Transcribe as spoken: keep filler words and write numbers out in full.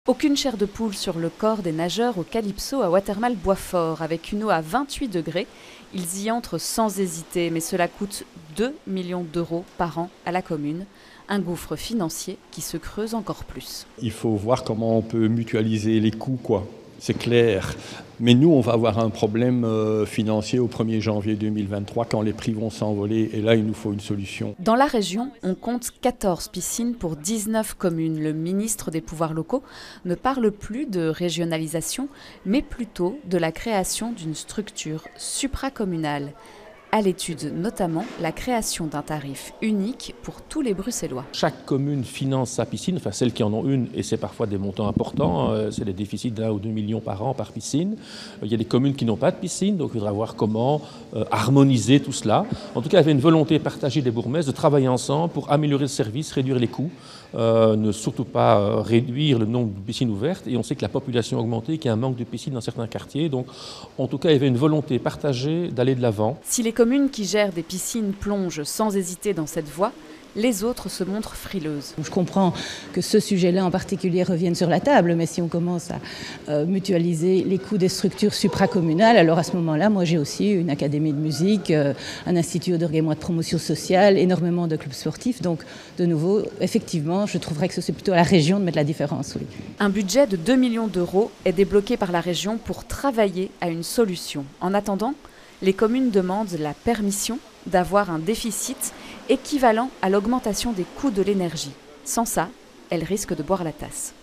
Aucune chair de poule sur le corps des nageurs au Calypso à Watermal Boisfort. Avec une eau à vingt-huit degrés, ils y entrent sans hésiter, mais cela coûte deux millions d'euros par an à la commune. Un gouffre financier qui se creuse encore plus. Il faut voir comment on peut mutualiser les coûts, quoi. C'est clair. Mais nous, on va avoir un problème euh, financier au premier janvier deux mille vingt-trois quand les prix vont s'envoler. Et là, il nous faut une solution. Dans la région, on compte quatorze piscines pour dix-neuf communes. Le ministre des Pouvoirs locaux ne parle plus de régionalisation, mais plutôt de la création d'une structure supracommunale. À l'étude notamment la création d'un tarif unique pour tous les Bruxellois. Chaque commune finance sa piscine, enfin celles qui en ont une, et c'est parfois des montants importants, euh, c'est des déficits d'un ou deux millions par an par piscine. Il y a des communes qui n'ont pas de piscine, donc il faudra voir comment euh, harmoniser tout cela. En tout cas, il y avait une volonté partagée des bourgmestres de travailler ensemble pour améliorer le service, réduire les coûts, euh, ne surtout pas euh, réduire le nombre de piscines ouvertes. Et on sait que la population a augmenté, qu'il y a un manque de piscines dans certains quartiers. Donc en tout cas, il y avait une volonté partagée d'aller de l'avant. Si les communes qui gèrent des piscines plongent sans hésiter dans cette voie, les autres se montrent frileuses. Je comprends que ce sujet-là en particulier revienne sur la table, mais si on commence à euh, mutualiser les coûts des structures supracommunales, alors à ce moment-là, moi j'ai aussi une académie de musique, euh, un institut d'orgueil-moi de promotion sociale, énormément de clubs sportifs. Donc de nouveau, effectivement, je trouverais que c'est plutôt à la région de mettre la différence. Oui. Un budget de deux millions d'euros est débloqué par la région pour travailler à une solution. En attendant, les communes demandent la permission d'avoir un déficit équivalent à l'augmentation des coûts de l'énergie. Sans ça, elles risquent de boire la tasse.